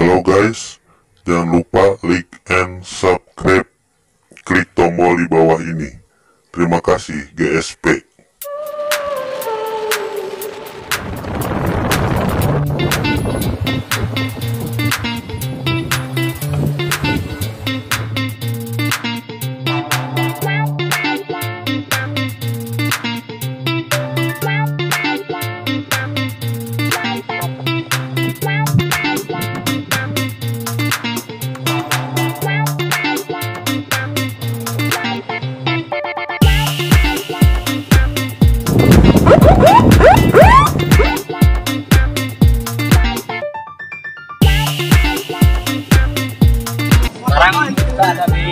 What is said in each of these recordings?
Halo guys, jangan lupa like and subscribe, klik tombol di bawah ini. Terima kasih GSP. Sekarang kita ada di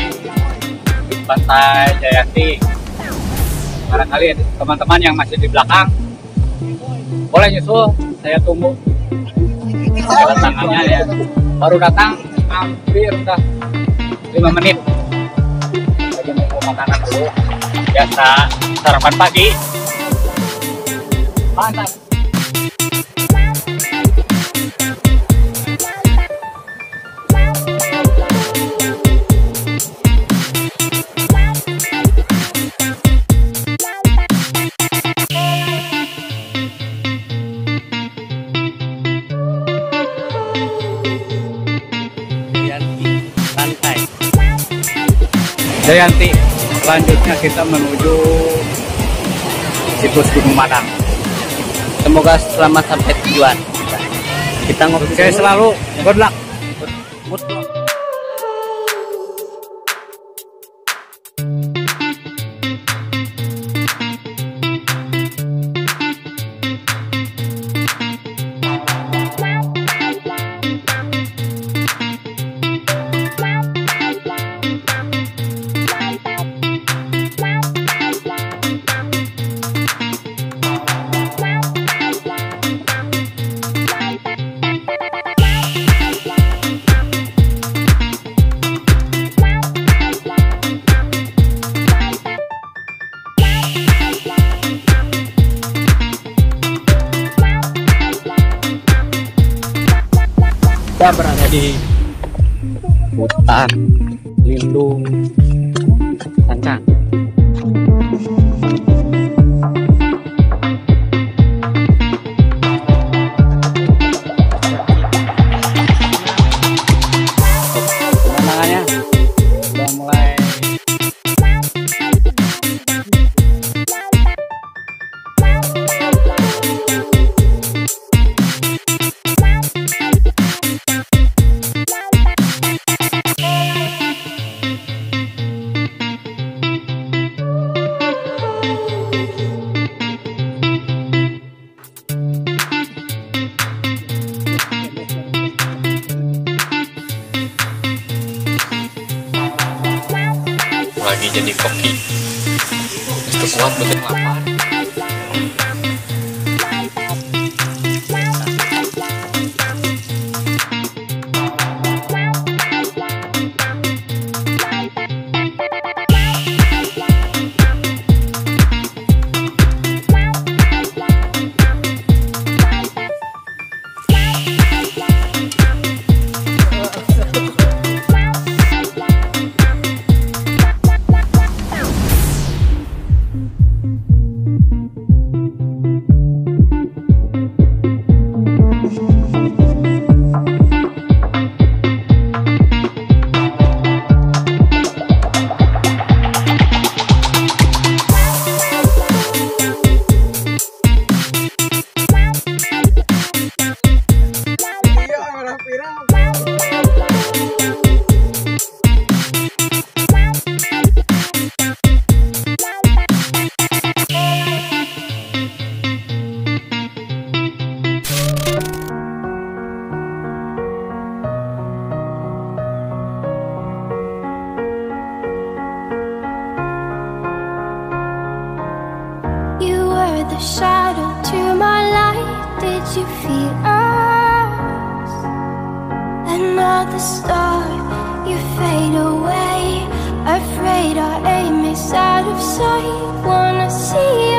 Pantai Jayanti. Barangkali teman-teman yang masih di belakang boleh nyusul, saya tunggu kedatangannya ya. Baru datang hampir udah 5 menit. Lagi nunggu makanan dulu. Biasa sarapan pagi. Mantap. Jayanti, selanjutnya kita menuju situs Gunung Madang. Semoga selamat sampai tujuan. Kita ngobrol Selalu good luck. Kita berada di hutan lindung Sancang. Pemandangannya sudah mulai Lagi jadi koki. Itu kuat betul lapar. The shadow to my light, did you feel us? Another star, you fade away. Afraid our aim is out of sight. Wanna see